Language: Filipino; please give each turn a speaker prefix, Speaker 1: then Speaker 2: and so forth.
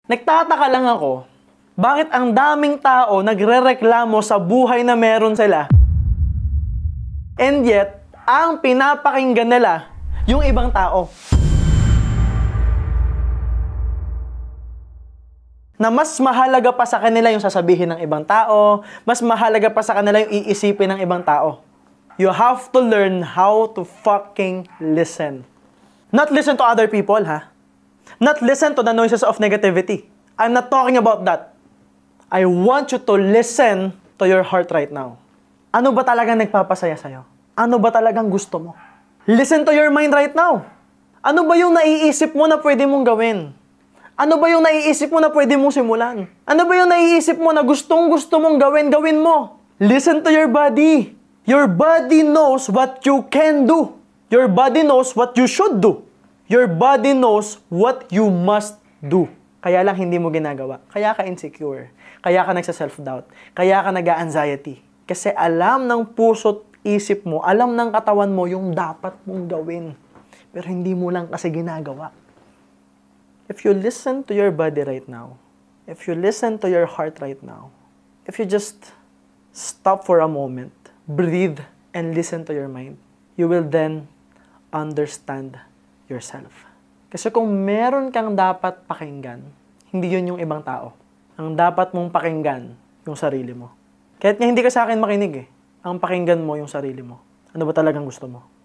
Speaker 1: Nagtataka lang ako, bakit ang daming tao nagrereklamo sa buhay na meron sila, and yet, ang pinapakinggan nila, yung ibang tao. Na mas mahalaga pa sa kanila yung sasabihin ng ibang tao, mas mahalaga pa sa kanila yung iisipin ng ibang tao. You have to learn how to fucking listen. Not listen to other people, ha? Not listen to the noises of negativity. I'm not talking about that. I want you to listen to your heart right now. Ano ba talagang nagpapasaya sa'yo? Ano ba talagang gusto mo? Listen to your mind right now. Ano ba yung naiisip mo na pwede mong gawin? Ano ba yung naiisip mo na pwede mong simulan? Ano ba yung naiisip mo na gustong-gusto mong gawin, gawin mo? Listen to your body. Your body knows what you can do. Your body knows what you should do. Your body knows what you must do. Kaya lang hindi mo ginagawa. Kaya ka insecure. Kaya ka nagsa-self-doubt. Kaya ka nag-a-anxiety. Kasi alam ng puso't isip mo, alam ng katawan mo yung dapat mong gawin. Pero hindi mo lang kasi ginagawa. If you listen to your body right now, if you listen to your heart right now, if you just stop for a moment, breathe, and listen to your mind, you will then understand yourself. Kasi kung meron kang dapat pakinggan, hindi yun yung ibang tao. Ang dapat mong pakinggan, yung sarili mo. Kahit nga hindi ka sa akin makinig ang pakinggan mo yung sarili mo. Ano ba talagang gusto mo?